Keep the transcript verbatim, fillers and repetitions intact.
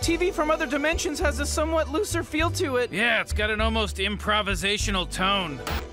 T V from other dimensions has a somewhat looser feel to it. Yeah, it's got an almost improvisational tone.